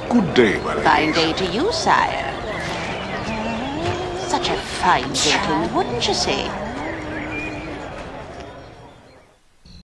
Good day, Beregost. Fine day to you, sire. Such a fine gentleman, wouldn't you say?